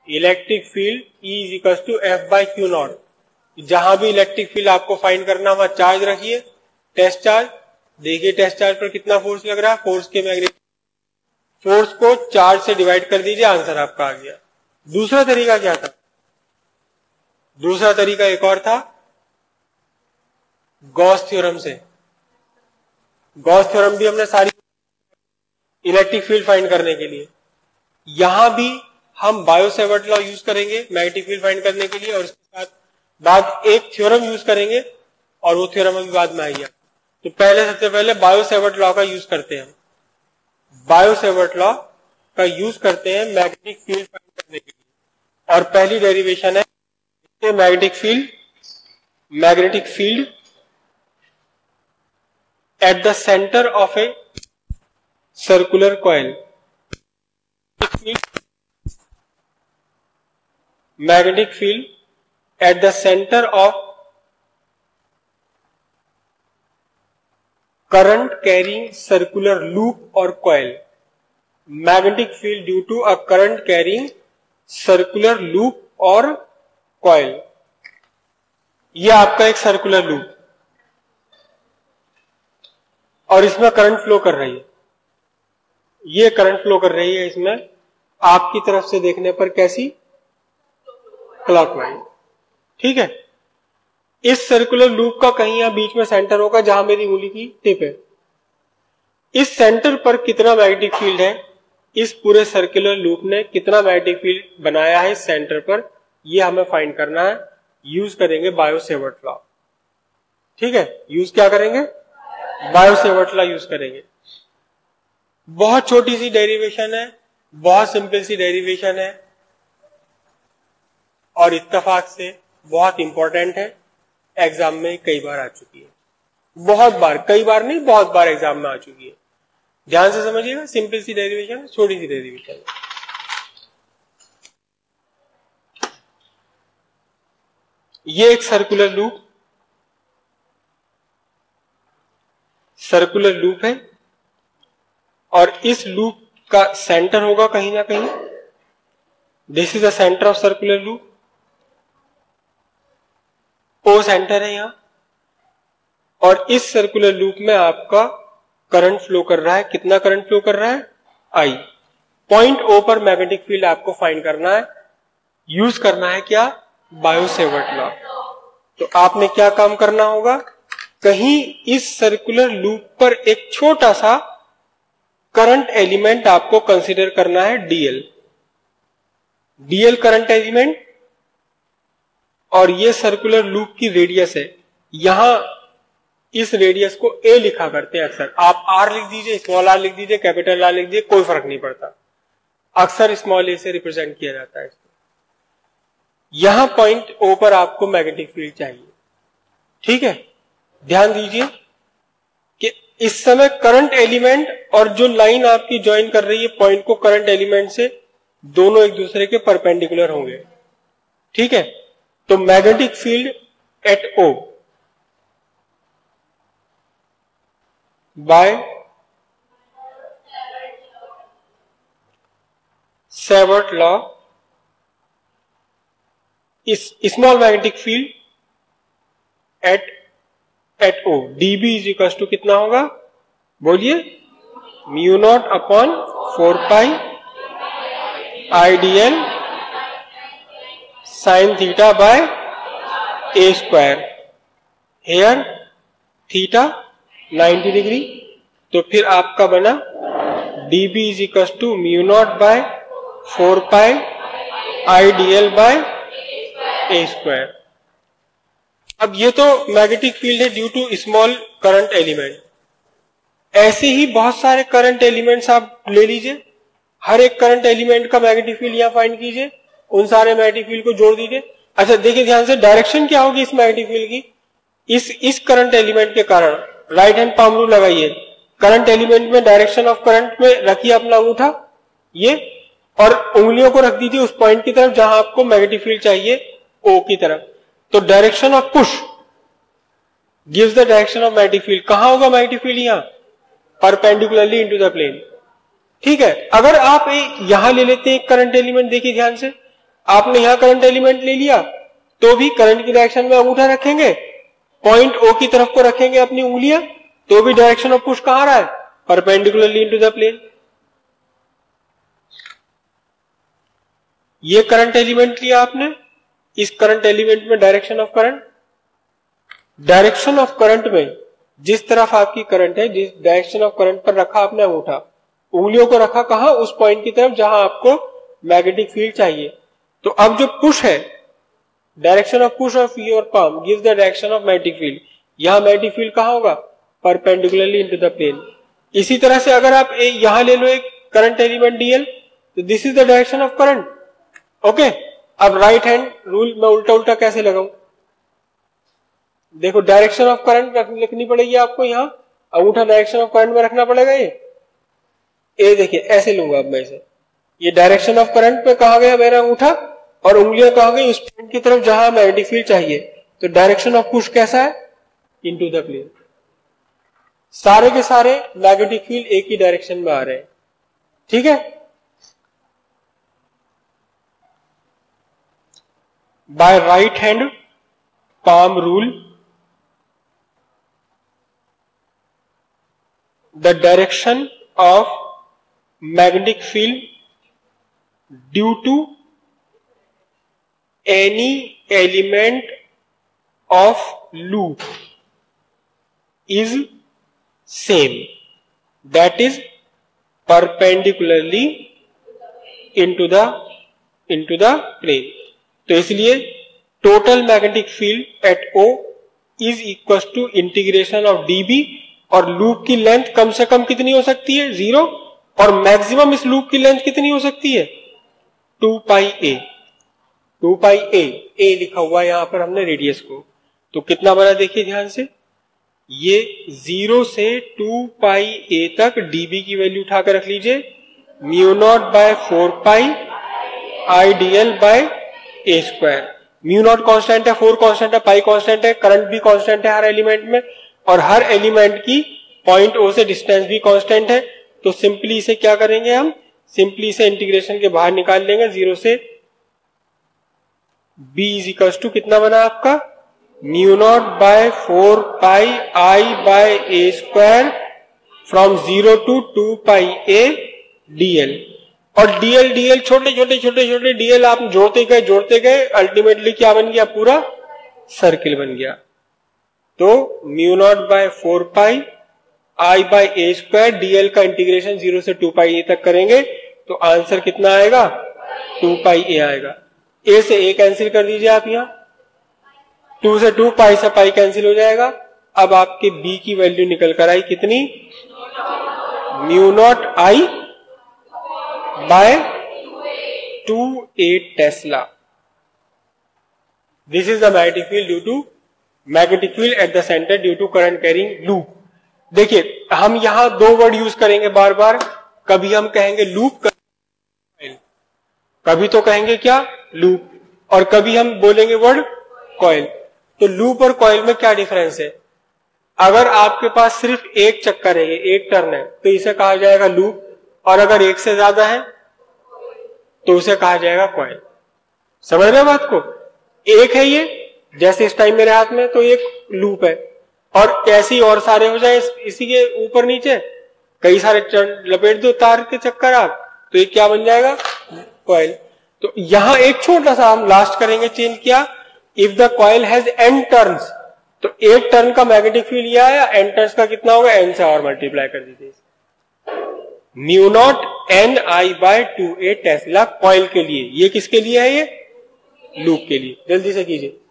Electric field E is equal to F by q naught. जहां भी electric field आपको find करना वहां चार्ज रखिए, टेस्ट चार्ज। देखिए टेस्ट चार्ज पर कितना फोर्स लग रहा है, फोर्स के मैग्नेटिक फोर्स को चार्ज से डिवाइड कर दीजिए, आंसर आपका आ गया। दूसरा तरीका क्या था? दूसरा तरीका एक और था, गॉस थ्योरम से। गॉस थ्योरम भी हमने सारी इलेक्ट्रिक फील्ड फाइंड करने के लिए। यहां भी हम बायो-सेवर्ट लॉ यूज करेंगे मैग्नेटिक फील्ड फाइंड करने के लिए, और इसके साथ बाद एक थ्योरम यूज करेंगे, और वो थ्योरम अभी बाद में आएगा। तो सबसे पहले बायो-सेवर्ट लॉ का यूज करते हैं। बायो-सेवर्ट लॉ का यूज करते हैं मैग्नेटिक फील्ड फाइंड करने के लिए। और पहली डेरिवेशन है magnetic field at the centre of a circular coil. Magnetic field at the centre of current carrying circular loop और coil. Magnetic field due to a current carrying circular loop और coil. यह आपका एक circular loop और इसमें current flow कर रही है। ये करंट फ्लो कर रही है इसमें, आपकी तरफ से देखने पर कैसी? क्लॉकवाइज। ठीक है। इस सर्कुलर लूप का कहीं यहां बीच में सेंटर होगा, जहां मेरी उंगली की टिप है। इस सेंटर पर कितना मैग्नेटिक फील्ड है, इस पूरे सर्कुलर लूप ने कितना मैग्नेटिक फील्ड बनाया है इस सेंटर पर, यह हमें फाइंड करना है। यूज करेंगे बायो-सेवर्ट लॉ। ठीक है, यूज क्या करेंगे? बायो-सेवर्ट लॉ यूज करेंगे। बहुत छोटी सी डेरिवेशन है, बहुत सिंपल सी डेरिवेशन है, और इत्तेफाक से बहुत इंपॉर्टेंट है। एग्जाम में कई बार आ चुकी है, बहुत बार, कई बार नहीं, बहुत बार एग्जाम में आ चुकी है। ध्यान से समझिएगा, सिंपल सी डेरिवेशन है, छोटी सी डेरिवेशन है। ये एक सर्कुलर लूप है, और इस लूप का सेंटर होगा कहीं ना कहीं। This is the centre of circular loop. O centre है यहां, और इस सर्कुलर लूप में आपका करंट फ्लो कर रहा है। कितना करंट फ्लो कर रहा है? I। पॉइंट O पर मैग्नेटिक फील्ड आपको फाइंड करना है। यूज करना है क्या? Biot Savart law. तो आपने क्या काम करना होगा? कहीं इस सर्कुलर लूप पर एक छोटा सा करंट एलिमेंट आपको कंसीडर करना है, डीएल करंट एलिमेंट, और ये सर्कुलर लूप की रेडियस है। यहां इस रेडियस को ए लिखा करते हैं अक्सर। आप आर लिख दीजिए, स्मॉल आर लिख दीजिए, कैपिटल आर लिख दीजिए, कोई फर्क नहीं पड़ता। अक्सर स्मॉल ए से रिप्रेजेंट किया जाता है इसको। यहां पॉइंट ओ पर आपको मैग्नेटिक फील्ड चाहिए। ठीक है, ध्यान दीजिए कि इस समय करंट एलिमेंट और जो लाइन आपकी ज्वाइन कर रही है पॉइंट को करंट एलिमेंट से, दोनों एक दूसरे के परपेंडिकुलर होंगे। ठीक है, तो magnetic field at O Biot Savart law, इस small magnetic field at O dB is equal to कितना होगा? बोलिए, mu naught upon 4 pi IDL sine theta by a square. Here theta 90 degree. तो फिर आपका बना dB is equal to mu naught by 4 pi IDL by a square. अब ये तो मैग्नेटिक फील्ड है due to small current element. ऐसे ही बहुत सारे करंट एलिमेंट्स आप ले लीजिए, हर एक करंट एलिमेंट का मैग्नेटिक फील्ड यहां फाइंड कीजिए, उन सारे मैग्नेटिक फील्ड को जोड़ दीजिए। अच्छा देखिए ध्यान से, डायरेक्शन क्या होगी इस मैग्नेटिक फील्ड की? इस करंट एलिमेंट के कारण राइट हैंड पाम रूल लगाइए। करंट एलिमेंट में डायरेक्शन ऑफ करंट में रखिए अपना अंगूठा ये, और उंगलियों को रख दीजिए उस पॉइंट की तरफ जहां आपको मैग्नेटिक फील्ड चाहिए, ओ की तरफ। तो direction of push gives the direction of magnetic field. कहां होगा मैग्नेटिक फील्ड? यहां, परपेंडिकुलरली इनटू द प्लेन। ठीक है, अगर आप यहां ले लेते हैं एक करंट एलिमेंट, देखिए ध्यान से, आपने यहां करंट एलिमेंट ले लिया तो भी करंट की डायरेक्शन में अंगूठा रखेंगे, पॉइंट ओ की तरफ को रखेंगे अपनी उंगलियां, तो भी डायरेक्शन ऑफ पुश कहां रहा है? Perpendicularly into the plane. ये करंट एलिमेंट लिया आपने, इस करंट एलिमेंट में direction of current, direction of current में जिस तरफ आपकी करंट है, जिस डायरेक्शन ऑफ करंट पर रखा आपने अंगूठा, उंगलियों को रखा कहां? उस पॉइंट की तरफ जहां आपको मैग्नेटिक फील्ड चाहिए। तो अब जो पुश है, direction of push of your palm gives the direction of magnetic field. यहां मैग्नेटिक फील्ड कहां होगा? Perpendicularly into the plane. इसी तरह से अगर आप यहां ले लो एक करंट एलिमेंट डीएल, तो this is the direction of current. Okay, अब राइट हैंड रूल में उल्टा उल्टा कैसे लगाऊं? देखो, डायरेक्शन ऑफ करंट लिखनी पड़ेगी आपको, यहां अंगूठा डायरेक्शन ऑफ करंट में रखना पड़ेगा। ये देखिए ऐसे लूंगा अब मैं इसे, ये डायरेक्शन ऑफ करंट पे कहा गया मेरा अंगूठा, और उंगलियां कहा गई उस पॉइंट की तरफ जहां मैग्नेटिक फील्ड चाहिए। तो डायरेक्शन ऑफ पुश कैसा है? Into the plane. सारे के सारे मैग्नेटिक फील्ड एक ही डायरेक्शन में आ रहे हैं, ठीक है। By right hand palm rule, the direction of magnetic field due to any element of loop is same, that is perpendicularly into the plane। तो इसलिए total magnetic field at O is equal to integration of dB, और loop की length कम से कम कितनी हो सकती है? 0, और मैक्सिमम इस लूप की लेंथ कितनी हो सकती है? 2 पाई A। 2 पाई A लिखा हुआ है यहां पर हमने रेडियस को, तो कितना बना देखिए ध्यान से, ये 0 से 2 पाई A तक dB की वैल्यू उठाकर रख लीजिए, μ0 by 4 pi IDL by A square. μ0 constant है, 4 कांस्टेंट है, पाई कांस्टेंट है, करंट भी कांस्टेंट है हर एलिमेंट में, और हर एलिमेंट की पॉइंट O से डिस्टेंस भी कांस्टेंट है। तो सिंपली इसे क्या करेंगे हम? सिंपली इसे इंटीग्रेशन के बाहर निकाल लेंगे, 0 से B इज इक्वल टू कितना बना आपका? μ0 by 4 pi I by A square from 0 to 2 pi A dl। और dl छोटे छोटे dl आप जोड़ते गए अल्टीमेटली क्या बन गया? पूरा सर्किल बन गया। तो μ0 by 4 pi I by A square dl का इंटीग्रेशन 0 से 2 पाई A तक करेंगे तो आंसर कितना आएगा? 2 पाई A आएगा। A से A कैंसिल कर दीजिए आप, यहां 2 से 2 पाई से पाई कैंसिल हो जाएगा। अब आपके B की वैल्यू निकल कर आई कितनी? μ0 I by 2A Tesla। This is the magnetic field due to magnetic field at the center due to current carrying loop। देखिए हम यहां दो वर्ड यूज करेंगे बार बार, कभी हम कहेंगे लूप, कभी तो कहेंगे क्या? लूप, और कभी हम बोलेंगे वर्ड कॉइल। तो लूप और कॉइल में क्या डिफरेंस है? अगर आपके पास सिर्फ एक चक्कर है, एक टर्न है, तो इसे कहा जाएगा लूप, और अगर एक से ज्यादा है तो उसे कहा जाएगा कॉइल। समझ रहे बात को? एक है ये, जैसे इस टाइम मेरे हाथ में, तो एक लूप है, और ऐसी और सारे हो जाए इसी के ऊपर नीचे, कई सारे लपेट दो तार के चक्कर आप, तो ये क्या बन जाएगा? कॉइल। तो यहां एक छोटा सा हम लास्ट करेंगे चेंज, क्या? If the coil has n turns, तो एक टर्न का मैग्नेटिक फील्ड यह आया, n टर्न्स का कितना होगा? n से और मल्टीप्लाई कर दीजिए। μ0 Ni bye 2A Tesla coil के लिए। ये किसके लिए है? ये लूप के लिए। जल्दी से कीजिए।